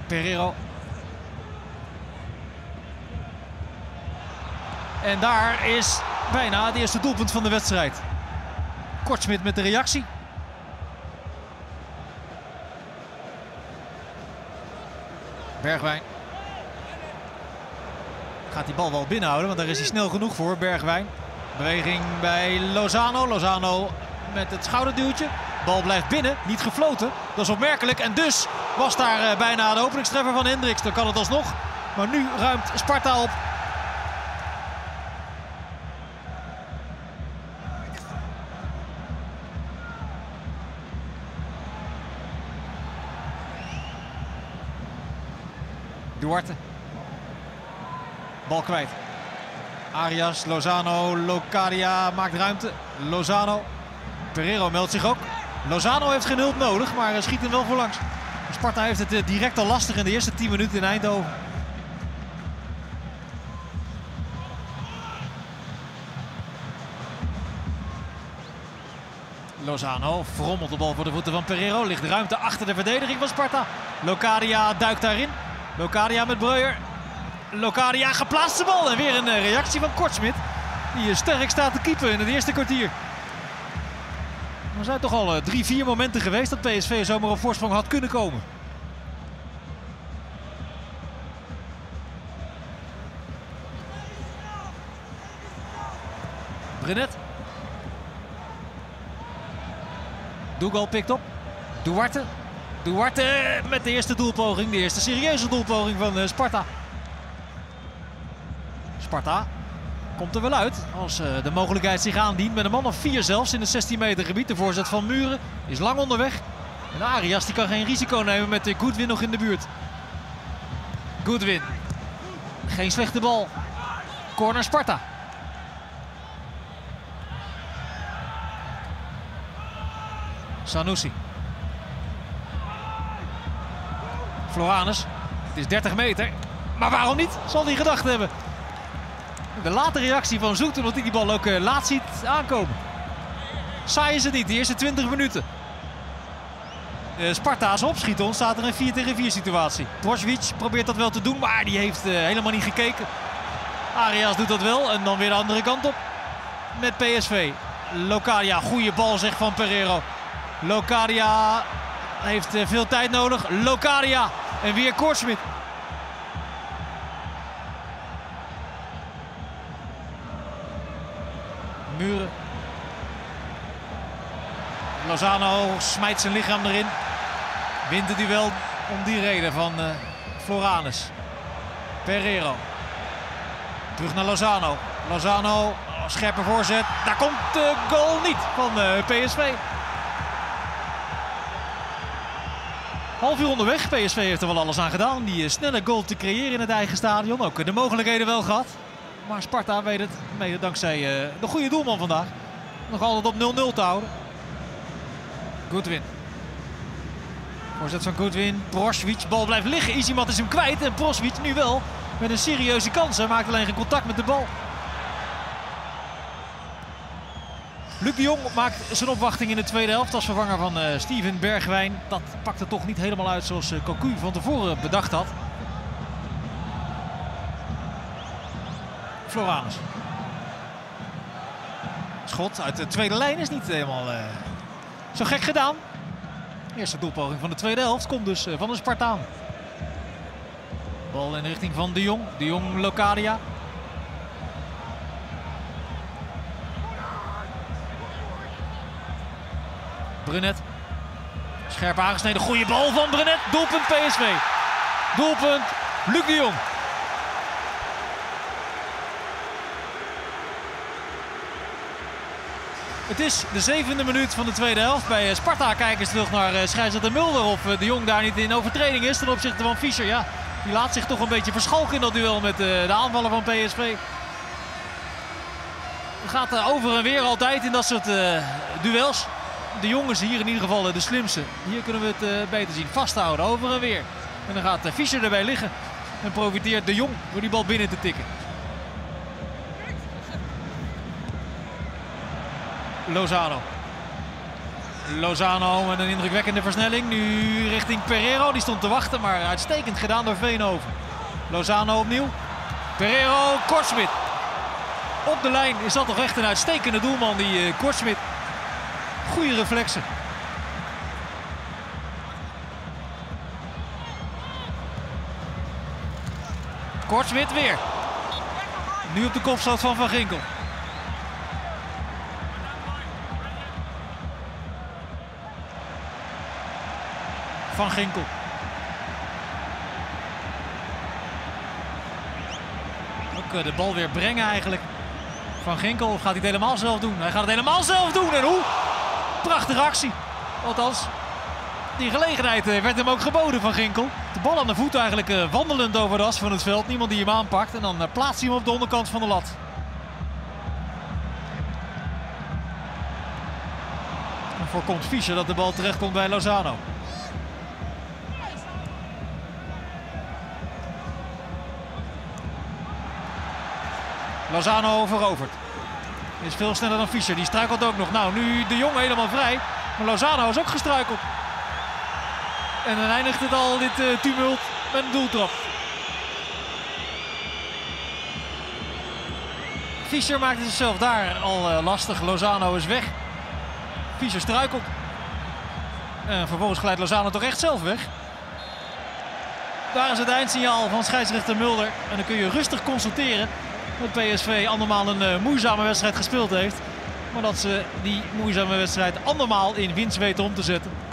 Pereiro. En daar is bijna het eerste doelpunt van de wedstrijd. Kortsmit met de reactie. Bergwijn. Gaat die bal wel binnenhouden, want daar is hij snel genoeg voor. Bergwijn. Beweging bij Lozano. Lozano met het schouderduwtje. Bal blijft binnen, niet gefloten. Dat is opmerkelijk. En dus was daar bijna de openingstreffer van Hendricks. Dan kan het alsnog. Maar nu ruimt Sparta op. Duarte. Bal kwijt. Arias, Lozano, Locadia maakt ruimte. Lozano. Pereiro meldt zich ook. Lozano heeft geen hulp nodig, maar schiet hem wel voorlangs. Sparta heeft het direct al lastig in de eerste 10 minuten in Eindhoven. Lozano verrommelt de bal voor de voeten van Pereiro. Ligt ruimte achter de verdediging van Sparta. Locadia duikt daarin. Locadia met Breuer. Locadia geplaatste bal en weer een reactie van Kortsmit. Die sterk staat te keepen in het eerste kwartier. Er zijn toch al 3-4 momenten geweest dat PSV zomaar op voorsprong had kunnen komen. Brenet. Dougal pikt op. Duarte. Duarte met de eerste doelpoging. De eerste serieuze doelpoging van Sparta. Sparta komt er wel uit als de mogelijkheid zich aandient. Met een man of 4 zelfs in het 16 meter gebied. De voorzet van Muren is lang onderweg. En Arias die kan geen risico nemen met Goodwin nog in de buurt. Goodwin. Geen slechte bal. Corner Sparta. Sanusi. Floranus. Het is 30 meter. Maar waarom niet? Zal hij gedacht hebben. De late reactie van Zoet, omdat hij die bal ook laat ziet aankomen. Saai is het niet, de eerste 20 minuten. Sparta's opschieten ontstaat er een 4 tegen 4 situatie. Brozovic probeert dat wel te doen, maar die heeft helemaal niet gekeken. Arias doet dat wel en dan weer de andere kant op met PSV. Locadia, goede bal zegt van Pereiro. Locadia heeft veel tijd nodig. Locadia en weer Kortsmit. Muren. Lozano smijt zijn lichaam erin. Wint het duel om die reden van Floranus. Pereiro. Terug naar Lozano. Lozano, scherpe voorzet. Daar komt de goal niet van PSV. Half uur onderweg. PSV heeft er wel alles aan gedaan om die snelle goal te creëren in het eigen stadion. Ook de mogelijkheden wel gehad. Maar Sparta weet het, mede dankzij de goede doelman vandaag, nog altijd op 0-0 te houden. Goodwin. Voorzet van Goodwin. Brozovic, bal blijft liggen. Isimat is hem kwijt en Brozovic nu wel met een serieuze kans. Hij maakt alleen geen contact met de bal. Luc de Jong maakt zijn opwachting in de tweede helft als vervanger van Steven Bergwijn. Dat pakte toch niet helemaal uit zoals Cocu van tevoren bedacht had. Floranus. Schot uit de tweede lijn is niet helemaal zo gek gedaan. Eerste doelpoging van de tweede helft komt dus van de Spartaan. Bal in de richting van de Jong. De Jong, Locadia. Brenet. Scherp aangesneden. Goede bal van Brenet. Doelpunt PSV. Doelpunt Luc de Jong. Het is de 7e minuut van de tweede helft. Bij Sparta kijken ze terug naar scheidsrechter Mulder of de Jong daar niet in overtreding is ten opzichte van Fischer. Ja, die laat zich toch een beetje verschalken in dat duel met de aanvaller van PSV. Het gaat over en weer altijd in dat soort duels. De jongens hier in ieder geval de slimste. Hier kunnen we het beter zien. Vasthouden, over en weer. En dan gaat Fischer erbij liggen. En profiteert de Jong door die bal binnen te tikken. Lozano. Lozano met een indrukwekkende versnelling. Nu richting Pereiro. Die stond te wachten, maar uitstekend gedaan door Veenhoven. Lozano opnieuw. Pereiro, Kortsmit. Op de lijn is dat toch echt een uitstekende doelman, die Kortsmit. Goede reflexen. Kortsmit weer. Nu op de kopstoot van Van Ginkel. Van Ginkel. Ook de bal weer brengen eigenlijk. Van Ginkel, of gaat hij het helemaal zelf doen? Hij gaat het helemaal zelf doen. En hoe? Prachtige actie. Althans, die gelegenheid werd hem ook geboden van Ginkel. De bal aan de voet eigenlijk wandelend over de as van het veld. Niemand die hem aanpakt. En dan plaatst hij hem op de onderkant van de lat. En voorkomt Fischer dat de bal terecht komt bij Lozano. Lozano verovert. Is veel sneller dan Fischer. Die struikelt ook nog. Nou, nu de Jong helemaal vrij. Maar Lozano is ook gestruikeld. En dan eindigt het al, dit tumult, met een doeltrap. Fischer maakt het zichzelf daar al lastig. Lozano is weg. Fischer struikelt. En vervolgens glijdt Lozano toch echt zelf weg. Daar is het eindsignaal van scheidsrechter Mulder. En dan kun je rustig constateren dat PSV andermaal een moeizame wedstrijd gespeeld heeft. Maar dat ze die moeizame wedstrijd andermaal in winst weten om te zetten.